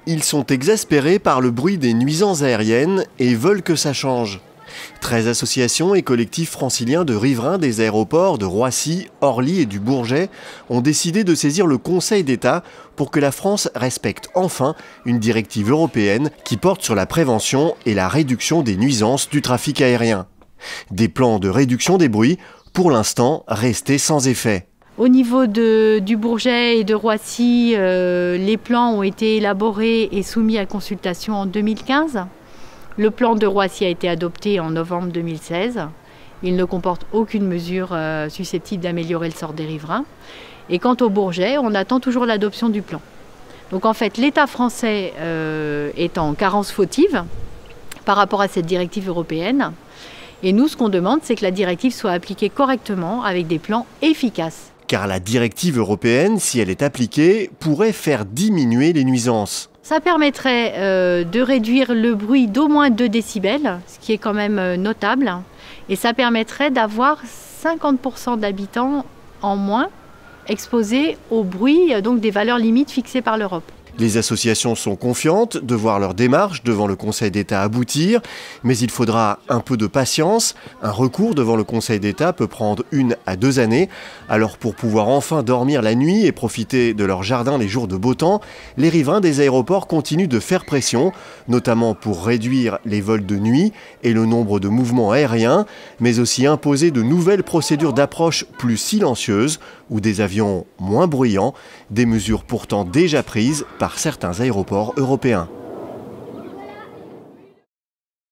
Ils sont exaspérés par le bruit des nuisances aériennes et veulent que ça change. 13 associations et collectifs franciliens de riverains des aéroports de Roissy, Orly et du Bourget ont décidé de saisir le Conseil d'État pour que la France respecte enfin une directive européenne qui porte sur la prévention et la réduction des nuisances du trafic aérien. Des plans de réduction des bruits, pour l'instant, restés sans effet. Au niveau du Bourget et de Roissy, les plans ont été élaborés et soumis à consultation en 2015. Le plan de Roissy a été adopté en novembre 2016. Il ne comporte aucune mesure susceptible d'améliorer le sort des riverains. Et quant au Bourget, on attend toujours l'adoption du plan. Donc en fait, l'État français est en carence fautive par rapport à cette directive européenne. Et nous, ce qu'on demande, c'est que la directive soit appliquée correctement avec des plans efficaces. Car la directive européenne, si elle est appliquée, pourrait faire diminuer les nuisances. Ça permettrait de réduire le bruit d'au moins 2 décibels, ce qui est quand même notable. Et ça permettrait d'avoir 50% d'habitants en moins exposés au bruit, donc des valeurs limites fixées par l'Europe. Les associations sont confiantes de voir leur démarche devant le Conseil d'État aboutir, mais il faudra un peu de patience. Un recours devant le Conseil d'État peut prendre 1 à 2 années. Alors pour pouvoir enfin dormir la nuit et profiter de leur jardin les jours de beau temps, les riverains des aéroports continuent de faire pression, notamment pour réduire les vols de nuit et le nombre de mouvements aériens, mais aussi imposer de nouvelles procédures d'approche plus silencieuses ou des avions moins bruyants, des mesures pourtant déjà prises par certains aéroports européens.